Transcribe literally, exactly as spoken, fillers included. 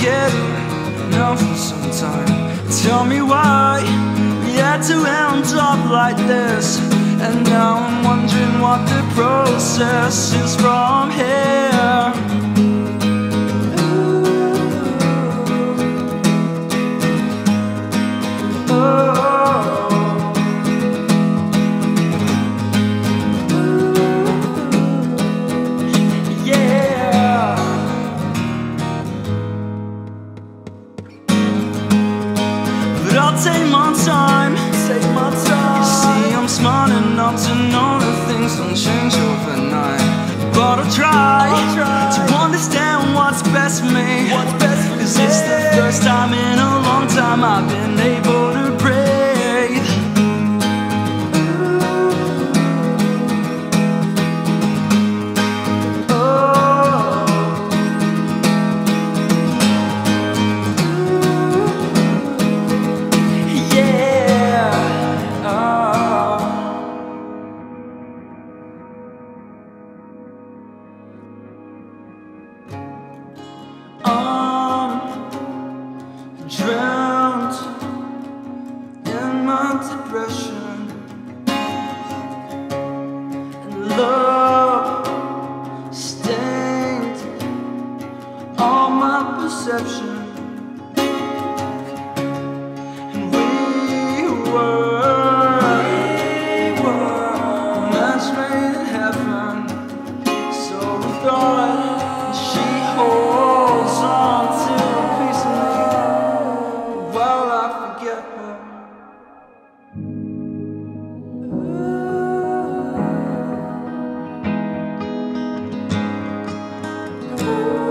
get enough for some time. Tell me why we had to end up like this, and now I'm wondering what the process is from here. I'll take my time, take my time. You see, I'm smart enough to know that things don't change overnight, but I'll try, I'll try to understand what's best for me. What's best for Cause me. It's the first time in a long time I've been able to breathe. Drowned in my depression, and love stained all my perception. And we were, we were match made in heaven. So we thought she holds on to a piece of me. While I forget her. Ooh.